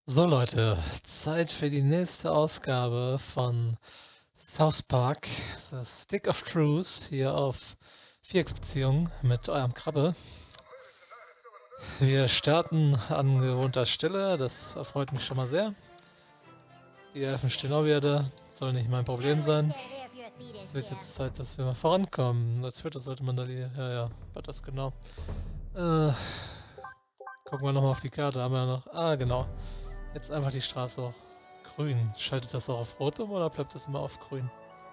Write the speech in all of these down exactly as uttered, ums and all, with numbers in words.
So Leute, Zeit für die nächste Ausgabe von South Park, The Stick of Truth, hier auf Vierecksbeziehung mit eurem Krabbe. Wir starten an gewohnter Stelle, das erfreut mich schon mal sehr. Die Elfen stehen auch wieder da, soll nicht mein Problem sein. Es wird jetzt Zeit, dass wir mal vorankommen. Als Vierter sollte man da die... Ja, ja, war das genau. Äh, gucken wir nochmal auf die Karte, haben wir noch... Ah, genau. Jetzt einfach die Straße auch grün. Schaltet das auch auf Rot um oder bleibt das immer auf grün?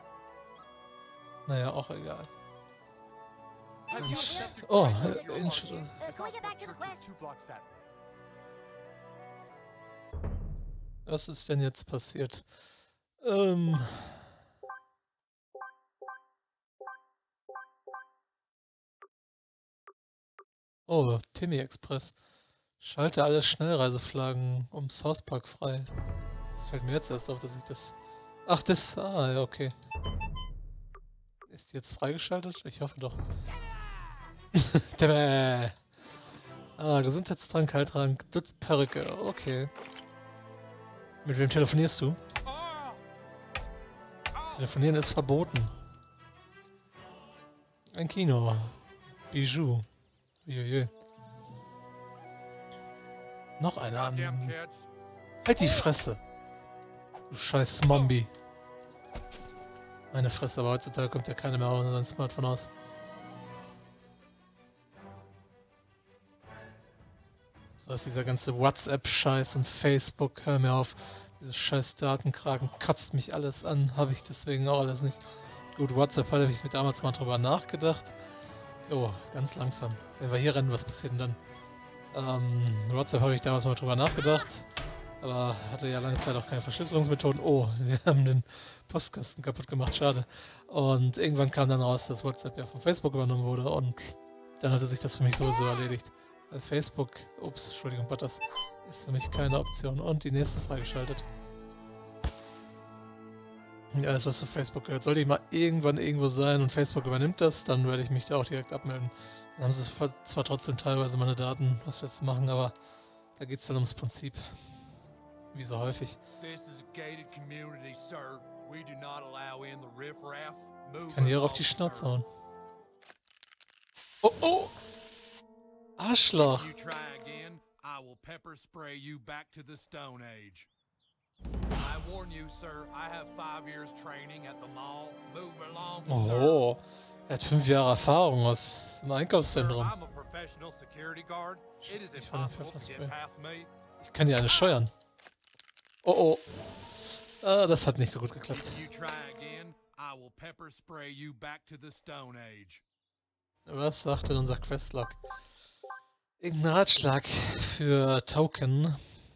Naja, auch egal. Mensch. Oh, äh, Inch was ist denn jetzt passiert? Ähm... Oh, Timmy Express. Schalte alle Schnellreiseflaggen um South Park frei. Das fällt mir jetzt erst auf, dass ich das... Ach, das... Ah, ja, okay. Ist die jetzt freigeschaltet? Ich hoffe doch. Timmy! Ah, Gesundheitstrank, Heiltrank, Dutt, Perücke. Okay. Mit wem telefonierst du? Telefonieren ist verboten. Ein Kino. Bijou. Uiuiui. Noch einer an. Halt die Fresse! Du scheiß Zombie. Meine Fresse, aber heutzutage kommt ja keiner mehr auf sein Smartphone aus. So ist dieser ganze WhatsApp-Scheiß und Facebook, hör mir auf. Diese scheiß Datenkraken kotzt mich alles an, habe ich deswegen auch alles nicht. Gut, WhatsApp habe ich mit damals mal drüber nachgedacht. Oh, ganz langsam. Wenn wir hier rennen, was passiert denn dann? Ähm, WhatsApp habe ich damals mal drüber nachgedacht, aber hatte ja lange Zeit auch keine Verschlüsselungsmethoden. Oh, wir haben den Postkasten kaputt gemacht, schade. Und irgendwann kam dann raus, dass WhatsApp ja von Facebook übernommen wurde und dann hatte sich das für mich sowieso erledigt. Weil Facebook, ups, Entschuldigung, das ist für mich keine Option. Und die nächste freigeschaltet. Ja, alles was zu Facebook gehört. Sollte ich mal irgendwann irgendwo sein und Facebook übernimmt das, dann werde ich mich da auch direkt abmelden. Dann haben sie zwar trotzdem teilweise meine Daten, was wir jetzt machen, aber da geht es dann ums Prinzip. Wie so häufig. Ich kann hier auf die Schnauze hauen. Oh, oh! Arschloch! Oh, er hat fünf Jahre Erfahrung aus dem Einkaufszentrum. Ich kann hier eine steuern. Oh oh. Ah, das hat nicht so gut geklappt. Was sagt denn unser Questlog? Irgendein Ratschlag für Token.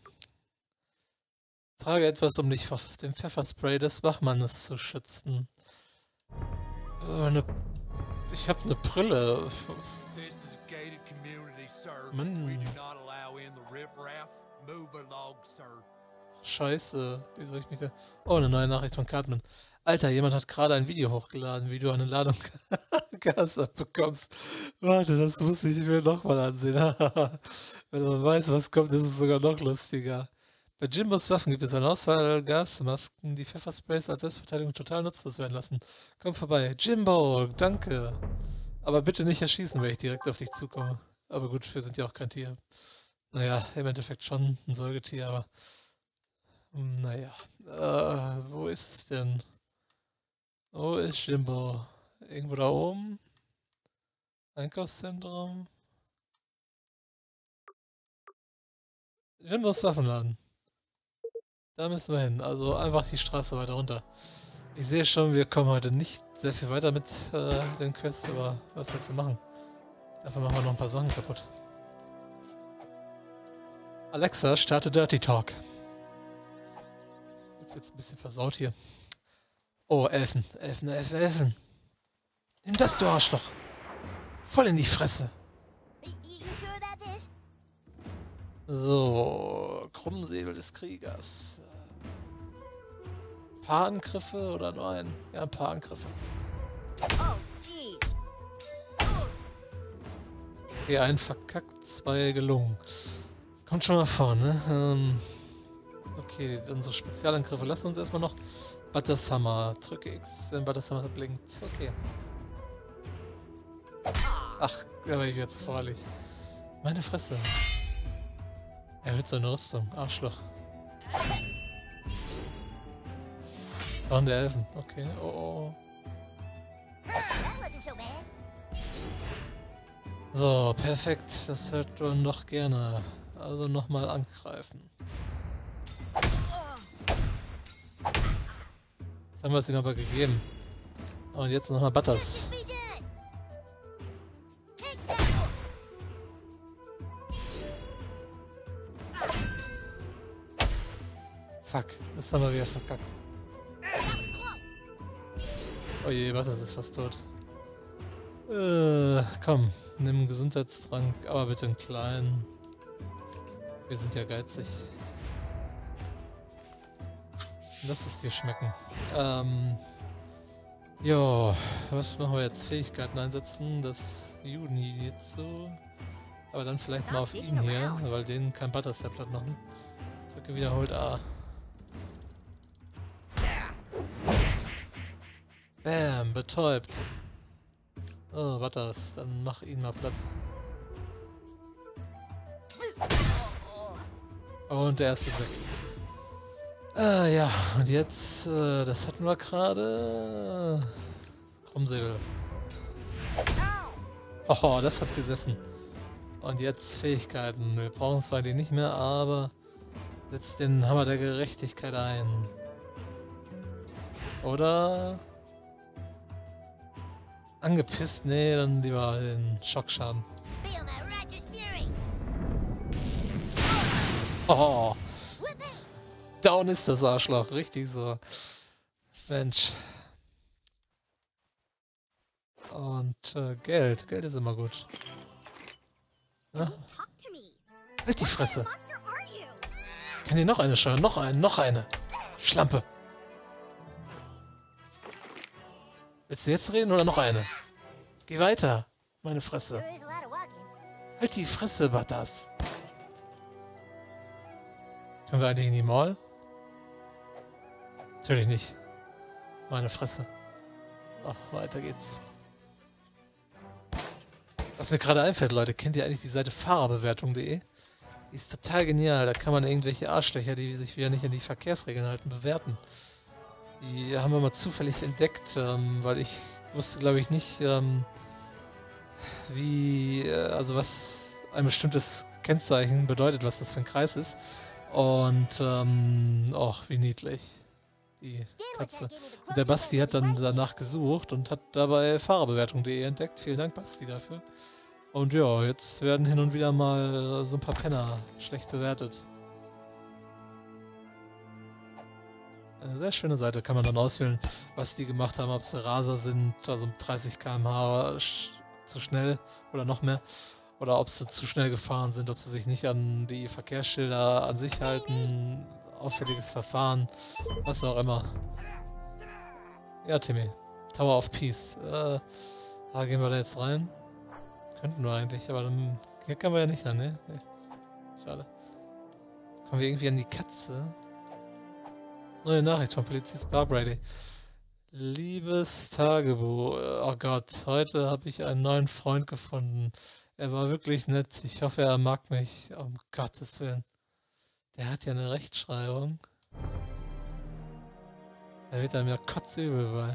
Trage etwas, um dich vor dem Pfefferspray des Wachmannes zu schützen. Äh, eine, ich habe eine Brille. Mann. Scheiße, wie soll ich mich da... Oh, eine neue Nachricht von Cartman. Alter, jemand hat gerade ein Video hochgeladen, wie du eine Ladung Gas abbekommst. Warte, das muss ich mir nochmal ansehen. Wenn man weiß, was kommt, ist es sogar noch lustiger. Bei Jimbos Waffen gibt es eine Auswahl Gasmasken, die Pfeffersprays als Selbstverteidigung total nutzlos werden lassen. Komm vorbei. Jimbo, danke. Aber bitte nicht erschießen, wenn ich direkt auf dich zukomme. Aber gut, wir sind ja auch kein Tier. Naja, im Endeffekt schon ein Säugetier, aber... Naja, äh, wo ist es denn? Wo ist Jimbo? Irgendwo da oben? Einkaufszentrum? Jimbos Waffenladen. Da müssen wir hin, also einfach die Straße weiter runter. Ich sehe schon, wir kommen heute nicht sehr viel weiter mit äh, den Quests, aber was willst du machen? Dafür machen wir noch ein paar Sachen kaputt. Alexa, starte Dirty Talk. Jetzt wird's ein bisschen versaut hier. Oh, Elfen, Elfen, Elfen, Elfen. Nimm das, du Arschloch. Voll in die Fresse. So, Krummsäbel des Kriegers. Ein paar Angriffe oder nur ein? Ja, ein paar Angriffe. Okay, ein verkackt, zwei gelungen. Kommt schon mal vor, ne? Ähm, Okay, unsere Spezialangriffe lassen uns erstmal noch. Buttershammer. Drücke X, wenn Buttershammer blinkt. Okay. Ach, da war ich jetzt vorlich. Meine Fresse. Erhöht seine Rüstung. Arschloch. Zorn der Elfen. Okay. Oh, oh. So, perfekt. Das hört man doch gerne. Also nochmal angreifen. Jetzt haben wir es ihm aber gegeben. Und jetzt nochmal Butters. Fuck, das haben wir wieder verkackt. Oh je, Butters ist fast tot. Äh, komm, nimm einen Gesundheitstrank, aber bitte einen kleinen. Wir sind ja geizig. Lass es dir schmecken. Ähm, jo, was machen wir jetzt? Fähigkeiten einsetzen, das Juden-Jitsu. Aber dann vielleicht mal auf ihn hier, weil den kann Butterstep platt machen. Drücke wiederholt A. Bam, betäubt. Oh, Butters, dann mach ihn mal platt. Und der erste ist weg. Ah ja, und jetzt, äh, das hatten wir gerade. Krummsäbel. Oh, das hat gesessen. Und jetzt Fähigkeiten. Wir brauchen zwar die nicht mehr, aber setzt den Hammer der Gerechtigkeit ein. Oder? Angepisst? Nee, dann lieber den Schockschaden. Oh. Down ist das Arschloch, richtig so. Mensch. Und äh, Geld. Geld ist immer gut. Ja? Halt die Fresse. Ich kann dir noch eine steuern. Noch eine, noch eine. Schlampe. Willst du jetzt reden oder noch eine? Geh weiter. Meine Fresse. Halt die Fresse, Butters. Können wir eigentlich in die Mall? Natürlich nicht. Meine Fresse. Ach, weiter geht's. Was mir gerade einfällt, Leute, kennt ihr eigentlich die Seite fahrerbewertung punkt de? Die ist total genial. Da kann man irgendwelche Arschlöcher, die sich wieder nicht an die Verkehrsregeln halten, bewerten. Die haben wir mal zufällig entdeckt, ähm, weil ich wusste, glaube ich, nicht, ähm, wie, äh, also was ein bestimmtes Kennzeichen bedeutet, was das für ein Kreis ist. Und, ähm, och, wie niedlich. Die Katze. Und der Basti hat dann danach gesucht und hat dabei fahrerbewertung punkt de entdeckt. Vielen Dank, Basti, dafür. Und ja, jetzt werden hin und wieder mal so ein paar Penner schlecht bewertet. Eine sehr schöne Seite, kann man dann auswählen, was die gemacht haben, ob sie Raser sind, also dreißig Kilometer pro Stunde zu schnell oder noch mehr. Oder ob sie zu schnell gefahren sind, ob sie sich nicht an die Verkehrsschilder an sich halten, auffälliges Verfahren, was auch immer. Ja, Timmy. Tower of Peace. Äh, da gehen wir da jetzt rein. Könnten wir eigentlich, aber dann, hier können wir ja nicht ran, ne? Nee. Schade. Kommen wir irgendwie an die Katze? Neue Nachricht von Polizist Barbrady. Liebes Tagebuch. Oh Gott, heute habe ich einen neuen Freund gefunden. Er war wirklich nett. Ich hoffe, er mag mich. Um Gottes Willen. Der hat ja eine Rechtschreibung. Da wird er mir kotzübel bei.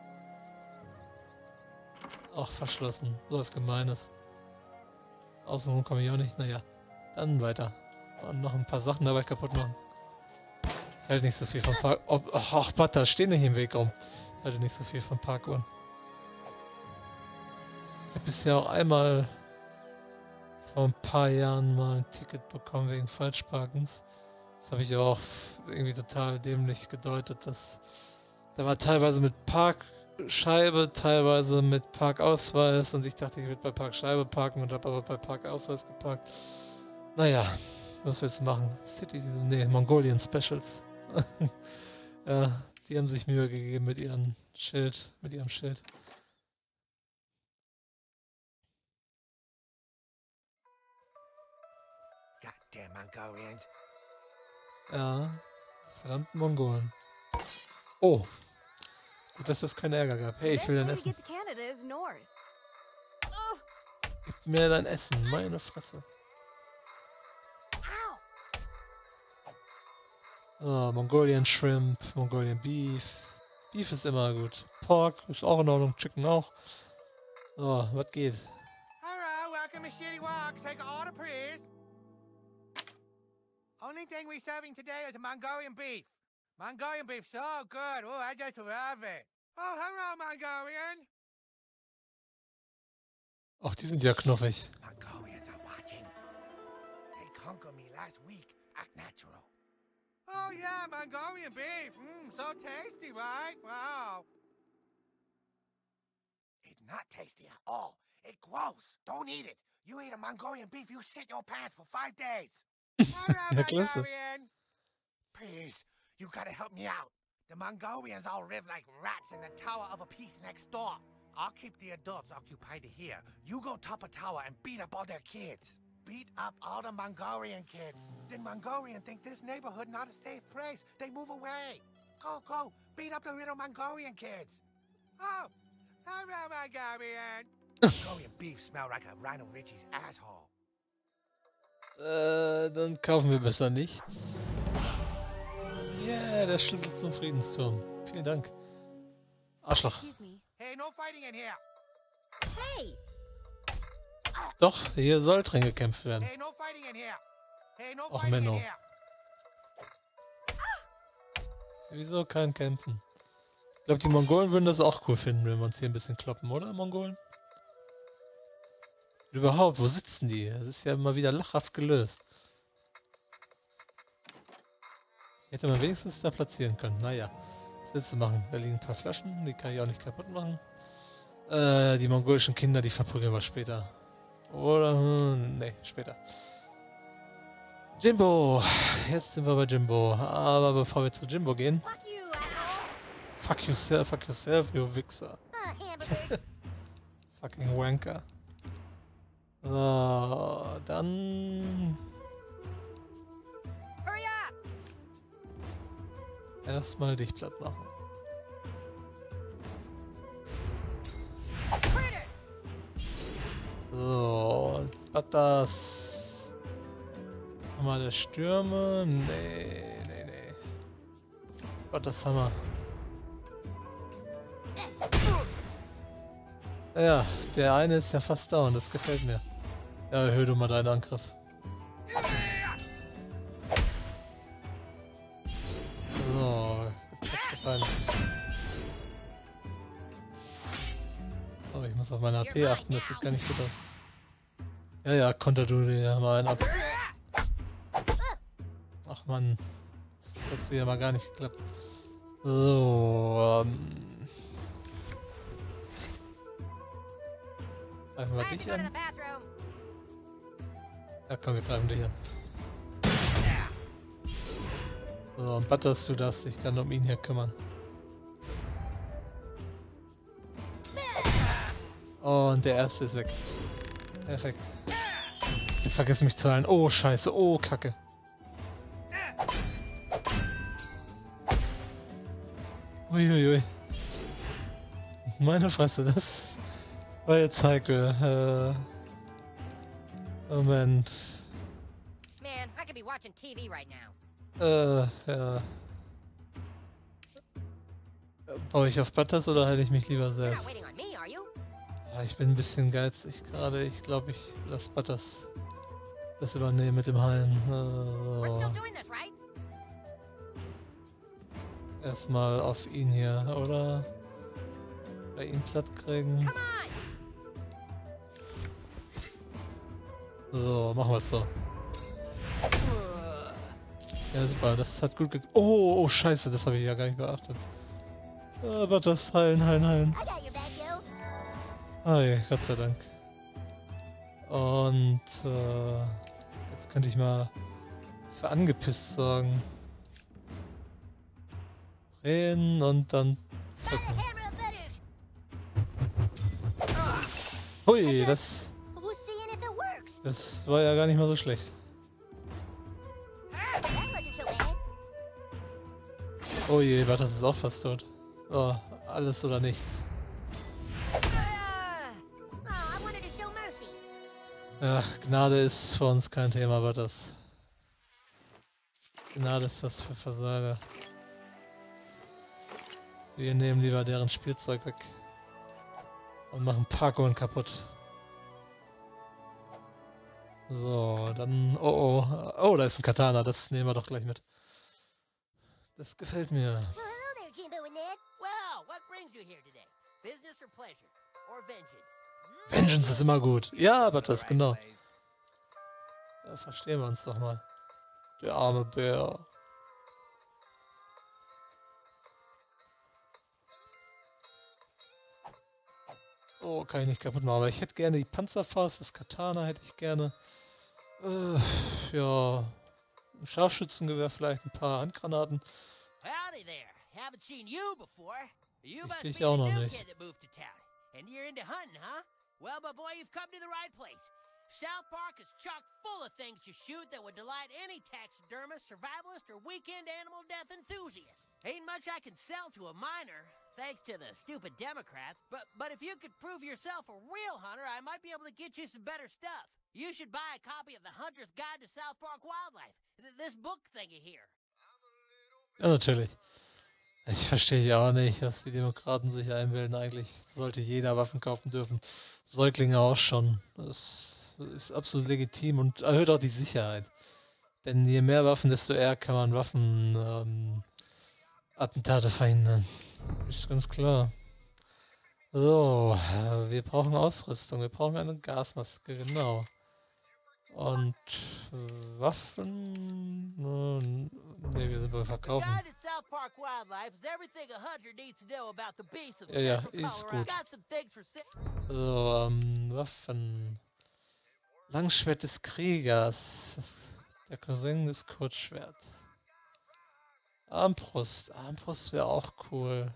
Auch verschlossen. So was Gemeines. Außenrum komme ich auch nicht. Naja, dann weiter. Und noch ein paar Sachen dabei kaputt machen. Ich halte nicht so viel vom Park. Oh, ach, Butter, steh nicht im Weg rum. Ich halte nicht so viel von Parkuhren. Ich habe bisher auch einmal vor ein paar Jahren mal ein Ticket bekommen wegen Falschparkens. Das habe ich aber auch irgendwie total dämlich gedeutet. Dass, da war teilweise mit Parkscheibe, teilweise mit Parkausweis und ich dachte, ich würde bei Parkscheibe parken und habe aber bei Parkausweis geparkt. Naja, was willst du machen? City, nee, Mongolian Specials. Ja, die haben sich Mühe gegeben mit ihrem Schild, mit ihrem Schild. Goddamn Mongolians. Ja, Verdammten Mongolen. Oh. Gut, dass das keinen Ärger gab. Hey, ich will dein Essen. Gib mir dein Essen. Meine Fresse. Oh, Mongolian Shrimp, Mongolian Beef. Beef ist immer gut. Pork ist auch in Ordnung. Chicken auch. So, was geht? Hello, welcome to City Walk. Take an order, please. Only thing we're serving today is Mongolian beef. Mongolian beef, so good. Oh, I just love it. Oh, hello, Mongolian. Ach, die sind ja knuffig. Mongolians are watching. They conquered me last week. Act natural. Oh, yeah, Mongolian beef. Mmm, so tasty, right? Wow. It's not tasty at all. It's gross. Don't eat it. You eat a Mongolian beef, you shit your pants for five days. Hello, Ja, klasse. Mongolian. Please, you gotta help me out. The Mongolians all live like rats in the tower of a piece next door. I'll keep the adults occupied here. You go top a tower and beat up all their kids. Beat up all the Mongolian kids. Then Mongolian think this neighborhood not a safe place. They move away. Go, go, beat up the little Mongolian kids. Oh, hello, Mongolian. Mongolian beef smell like a Rhino Richie's asshole. Äh, dann kaufen wir besser nichts. Yeah, der Schlüssel zum Friedensturm. Vielen Dank. Arschloch. Hey, no fighting in here. Hey. Doch, hier soll drin gekämpft werden. Hey, no fighting in here. Hey, no Och, fighting in Menno. here. Wieso kein Kämpfen? Ich glaube, die Mongolen würden das auch cool finden, wenn wir uns hier ein bisschen kloppen, oder, Mongolen? Und überhaupt, wo sitzen die? Das ist ja immer wieder lachhaft gelöst. Hätte man wenigstens da platzieren können. Naja, was willst du machen? Da liegen ein paar Flaschen, die kann ich auch nicht kaputt machen. Äh, die mongolischen Kinder, die verprügeln wir später. Oder, hm, nee, später. Jimbo! Jetzt sind wir bei Jimbo. Aber bevor wir zu Jimbo gehen... Fuck you, asshole. Fuck yourself, fuck yourself, you Wichser. Uh, hamburgers. Fucking Wanker. So, dann... Hurry up. Erstmal dich platt machen. Critter. So, was das? Haben wir der Stürme? Nee, nee, nee. Was das haben wir? Ja, der eine ist ja fast down, das gefällt mir. Ja, erhöhe du mal deinen Angriff. So, jetzt gefallen. Oh, ich muss auf meine H P achten, das sieht gar nicht gut aus. Ja, ja, konter du dir mal einen ab. Ach man, das hat wieder mal gar nicht geklappt. So, ähm... Greifen wir I have to dich go to the an? bathroom. Ja, komm, wir greifen dich an. So, und Butters, du darfst dich dann um ihn hier kümmern. Und der erste ist weg. Perfekt. Ich vergesse mich zu heilen. Oh, scheiße. Oh, Kacke. Uiuiui. Meine Fresse, das war jetzt heikel. Äh, Moment. Man, I could be watching T V right now. Äh, ja. Baue ich auf Butters oder halte ich mich lieber You're not selbst? waiting on me, are you? Ja, ich bin ein bisschen geizig gerade. Ich glaube, ich lasse Butters das übernehmen mit dem Heilen. We're Äh, still so. doing this, right? Erstmal auf ihn hier, oder? Bei ihn platt kriegen. Come on. So, machen wir es so. Ja, super, das hat gut ge... Oh, oh, scheiße, das habe ich ja gar nicht beachtet. Aber das heilen, heilen, heilen. I got your back, yo. Hi, Gott sei Dank. Und äh, jetzt könnte ich mal für angepisst sorgen. Drehen und dann drücken. Hammer fetish. Hui, das, Who's seeing if it works? das war ja gar nicht mal so schlecht. That wasn't so bad. Oh je, warte, das ist auch fast tot. Oh, alles oder nichts. Ach, Gnade ist für uns kein Thema, aber das. Gnade ist was für Versager. Wir nehmen lieber deren Spielzeug weg. Und machen Packungen kaputt. So, dann... Oh, oh. Oh, da ist ein Katana. Das nehmen wir doch gleich mit. Das gefällt mir. Well, hello there, Jimbo and Ned. Well, what brings you here today? Business or pleasure? Or vengeance? Vengeance ist immer gut. Ja, aber das genau. Da verstehen wir uns doch mal. Der arme Bär. Oh, kann ich nicht kaputt machen. Aber ich hätte gerne die Panzerfaust, das Katana hätte ich gerne. Äh, ja, ein Scharfschützengewehr, vielleicht ein paar Handgranaten. Howdy there. Haven't seen you before. You Ich must dich be auch the noch new nicht. kid that moved to town. And you're into hunting, huh? Well, my boy, you've come to the right place. South Park is chock full of things to shoot that would delight any taxidermist, survivalist, or weekend animal death enthusiast. Ain't much I can sell to a minor, thanks to the stupid Democrats, but but if you could prove yourself a real hunter, I might be able to get you some better stuff. You should buy a copy of The Hunter's Guide to South Park Wildlife, th this book thingy here. Ja, natürlich. Ich verstehe ja auch nicht, was die Demokraten sich einbilden. Eigentlich sollte jeder Waffen kaufen dürfen. Säuglinge auch schon. Das ist absolut legitim und erhöht auch die Sicherheit. Denn je mehr Waffen, desto eher kann man Waffen ähm, Attentate verhindern. Ist ganz klar. So, äh, wir brauchen Ausrüstung. Wir brauchen eine Gasmaske, genau. Und äh, Waffen? Ne, wir sind beim The Verkaufen. Guide to South Park Wildlife is everything a hunter needs to know about the beasts of Ja, ja, Central ist Colorado. gut. Got some things for sa- So, ähm, Waffen. Langschwert des Kriegers. Das, der Cousin des Kurzschwerts. Armbrust. Armbrust wäre auch cool.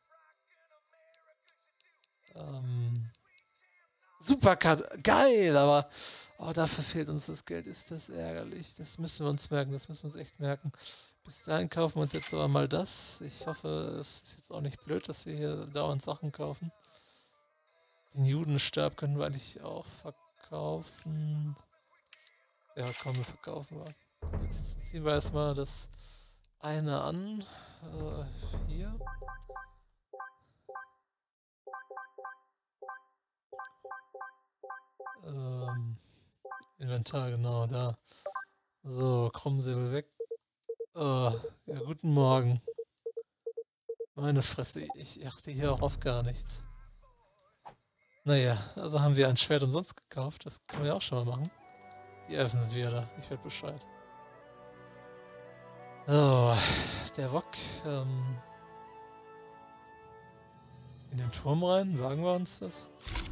Ähm, Supercard. Geil, aber oh, dafür fehlt uns das Geld. Ist das ärgerlich. Das müssen wir uns merken. Das müssen wir uns echt merken. Bis dahin kaufen wir uns jetzt aber mal das. Ich hoffe, es ist jetzt auch nicht blöd, dass wir hier dauernd Sachen kaufen. Den Judenstab können wir eigentlich auch verkaufen. Ja, komm, wir verkaufen wir. Jetzt ziehen wir erstmal das eine an. Äh, hier. Ähm, Inventar, genau, da. So, Krummsäbel weg. Oh, ja, guten Morgen. Meine Fresse, ich achte hier auch auf gar nichts. Naja, also haben wir ein Schwert umsonst gekauft. Das können wir auch schon mal machen. Die Elfen sind wieder da. Ich werde Bescheid. So, der Wok. Ähm, in den Turm rein. Wagen wir uns das?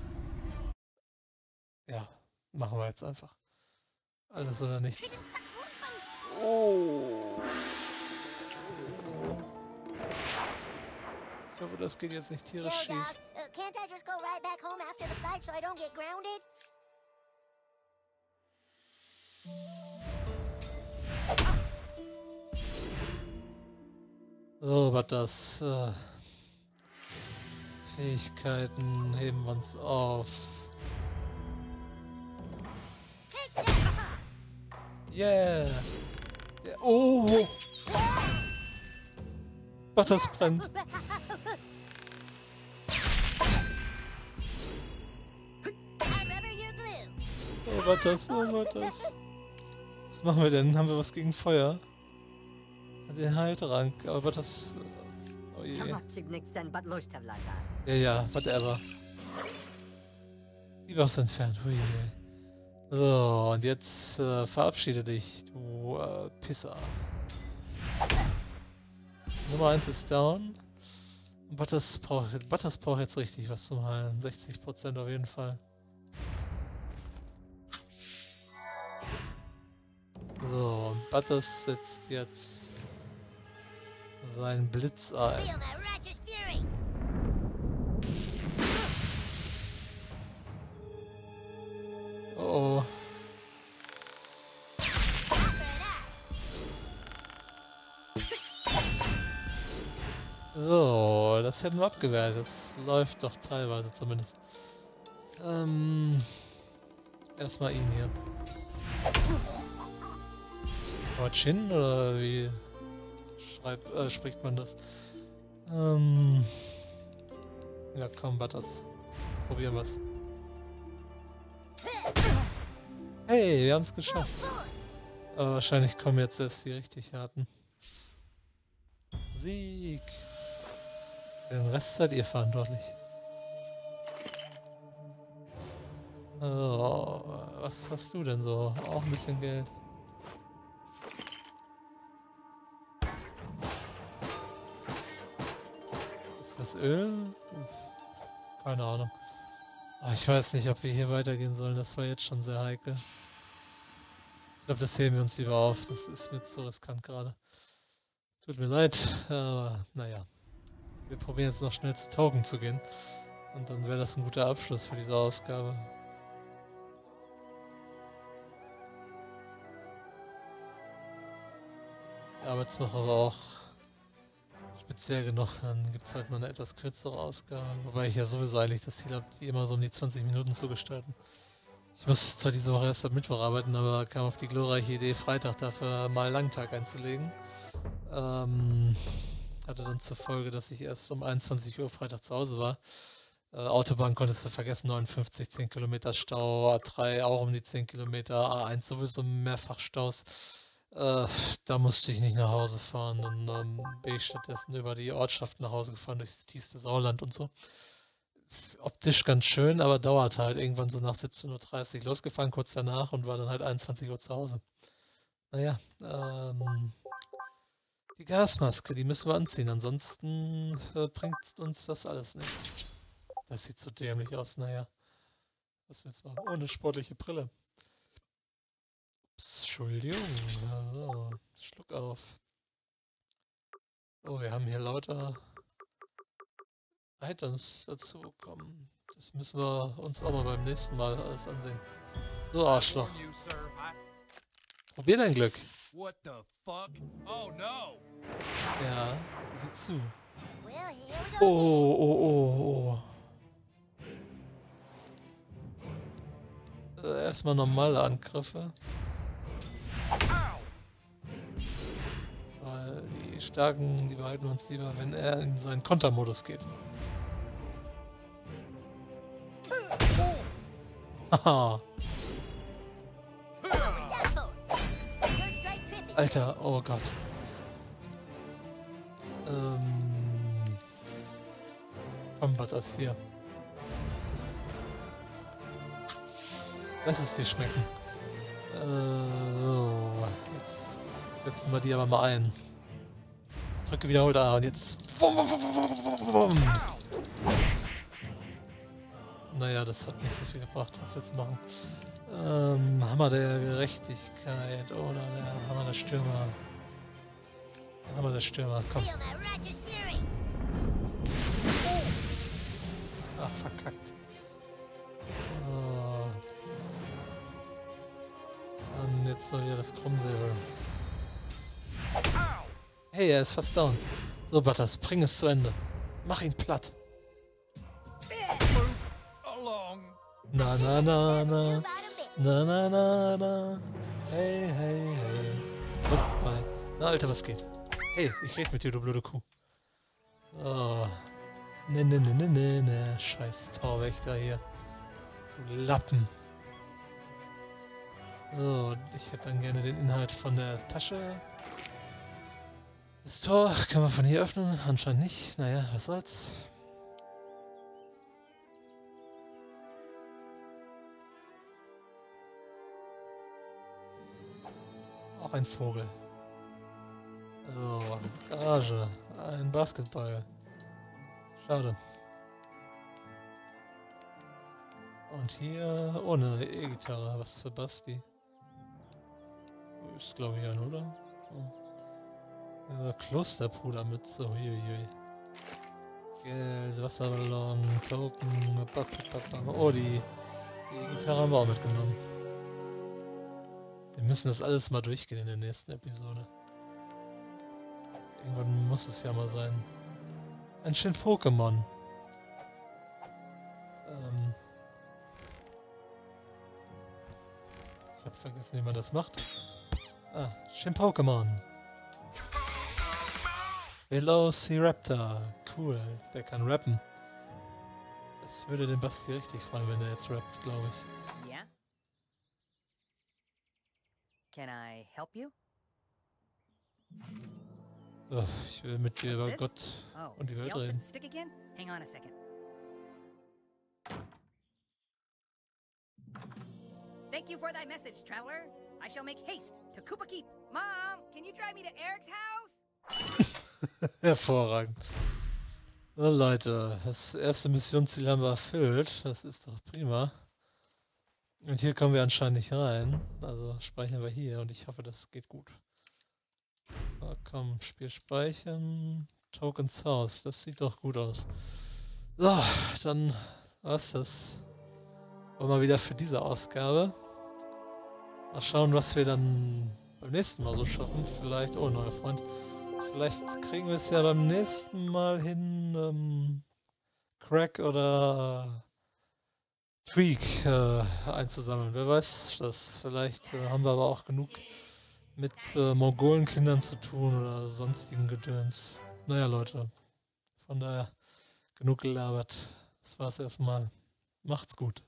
Ja, machen wir jetzt einfach. Alles oder nichts. Oh. Ich hoffe, das geht jetzt nicht tierisch Yo, schief. Doc, uh, can't I just go right back home after the fight so I don't get grounded? So, was das? Äh, Fähigkeiten heben wir uns auf. Yeah! Der, oh! Was das brennt. Oh, was das? Oh, was das? Was machen wir denn? Haben wir was gegen Feuer? Den Heiltrank, aber was das... Oh je. Ja, ja, whatever. Die Waffs entfernt. Hui. So, und jetzt äh, verabschiede dich, du äh, Pisser. Nummer eins ist down. Butters braucht Butters braucht jetzt richtig was zum Heilen. sechzig Prozent auf jeden Fall. So, und Butters setzt jetzt seinen Blitz ein. Feel that righteous fury. Oh, oh. So, das hätten wir abgewehrt. Das läuft doch teilweise zumindest. Ähm, erstmal ihn hier. Chin oder wie schreib, äh, spricht man das? Ähm, ja, komm, Butters. Probieren wir's. Hey, wir haben es geschafft. Aber wahrscheinlich kommen jetzt erst die richtig harten. Sieg! Für den Rest seid ihr verantwortlich. Oh, was hast du denn so? Auch ein bisschen Geld. Ist das Öl? Keine Ahnung. Oh, ich weiß nicht, ob wir hier weitergehen sollen. Das war jetzt schon sehr heikel. Ich glaube, das heben wir uns lieber auf. Das ist mir zu riskant gerade. Tut mir leid, aber naja. Wir probieren jetzt noch schnell zu Token zu gehen. Und dann wäre das ein guter Abschluss für diese Ausgabe. Die Arbeitswoche war auch speziell genug. Dann gibt es halt mal eine etwas kürzere Ausgabe. Wobei ich ja sowieso eigentlich das Ziel habe, die immer so um die zwanzig Minuten zu gestalten. Ich muss zwar diese Woche erst am Mittwoch arbeiten, aber kam auf die glorreiche Idee, Freitag dafür mal Langtag einzulegen. Ähm, hatte dann zur Folge, dass ich erst um einundzwanzig Uhr Freitag zu Hause war. Äh, Autobahn konntest du vergessen, neunundfünfzig, zehn Kilometer Stau, A drei auch um die zehn Kilometer, A eins sowieso mehrfach Staus. Äh, da musste ich nicht nach Hause fahren. Dann ähm, bin ich stattdessen über die Ortschaft nach Hause gefahren, durchs tiefste Sauerland und so. Optisch ganz schön, aber dauert halt irgendwann so nach siebzehn Uhr dreißig losgefahren, kurz danach und war dann halt einundzwanzig Uhr zu Hause. Naja, ähm, die Gasmaske, die müssen wir anziehen, ansonsten äh, bringt uns das alles nichts. Das sieht so dämlich aus, naja. Was willst du machen? Ohne sportliche Brille. Ups, Entschuldigung. Also, Schluck auf. Oh, wir haben hier lauter Items dazu bekommen. Das müssen wir uns auch mal beim nächsten Mal alles ansehen. So, Arschloch. Probier dein Glück. What the fuck? Oh no! Ja, sieh zu. Well, here we go. Oh, oh, oh, oh. Äh, erstmal normale Angriffe. Weil die starken, die behalten wir uns lieber, wenn er in seinen Kontermodus geht. Haha. Alter, oh Gott. Ähm. Komm, was das hier? Lass es dir schmecken. Äh, so. Jetzt setzen wir die aber mal ein. Drücke wiederholt A und jetzt. Naja, das hat nicht so viel gebracht. Was willst du machen? Ähm, Hammer der Gerechtigkeit oder der Hammer der Stürmer. Hammer der Stürmer, komm. Ach, verkackt. So. Und jetzt mal wieder das Krummsäbel. Hey, er ist fast down. So, Butters, bring es zu Ende. Mach ihn platt. Na, na, na, na. Na, na, na, na. Hey, hey, hey. Goodbye. Na, Alter, was geht? Hey, ich red mit dir, du blöde Kuh. Oh. Ne, ne, ne, ne, ne, ne. Scheiß Torwächter hier. Du Lappen. So, ich hätte dann gerne den Inhalt von der Tasche. Das Tor kann man von hier öffnen, anscheinend nicht. Naja, was soll's. Auch ein Vogel. So, Garage. Ein Basketball. Schade. Und hier ohne E-Gitarre. Was für Basti. Ist glaube ich ein, oder? Oh. Ja, Klosterpudermütze. Huiuiui. Geld, Wasserballon, Token. Oh, die, die Gitarre haben wir auch mitgenommen. Wir müssen das alles mal durchgehen in der nächsten Episode. Irgendwann muss es ja mal sein. Ein schön Pokémon. Ähm ich hab vergessen, wie man das macht. Ah, schön Pokémon. Velociraptor. Cool, der kann rappen. Das würde den Basti richtig freuen, wenn er jetzt rappt, glaube ich. Yeah? Can I help you? Oh, ich will mit dir über What's this? Gott Oh, und die Welt the reden. Elston stick again? Hang on a second. Thank you for thy message, traveler. I shall make haste to Koopa Keep. Mom, can you drive me to Eric's house? Hervorragend. So Leute, das erste Missionsziel haben wir erfüllt. Das ist doch prima. Und hier kommen wir anscheinend nicht rein. Also speichern wir hier und ich hoffe, das geht gut. So, komm, Spiel speichern. Tokens Haus, das sieht doch gut aus. So, dann war's das. War mal wieder für diese Ausgabe. Mal schauen, was wir dann beim nächsten Mal so schaffen. Vielleicht, oh, neuer Freund. Vielleicht kriegen wir es ja beim nächsten Mal hin, ähm, Crack oder Tweak äh, einzusammeln. Wer weiß das? Vielleicht äh, haben wir aber auch genug mit äh, Mongolenkindern zu tun oder sonstigen Gedöns. Naja, Leute. Von daher genug gelabert. Das war's erstmal. Macht's gut.